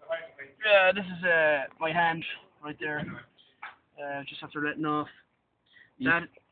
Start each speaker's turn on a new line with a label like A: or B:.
A: Yeah, this is my hand right there. Just after letting off. That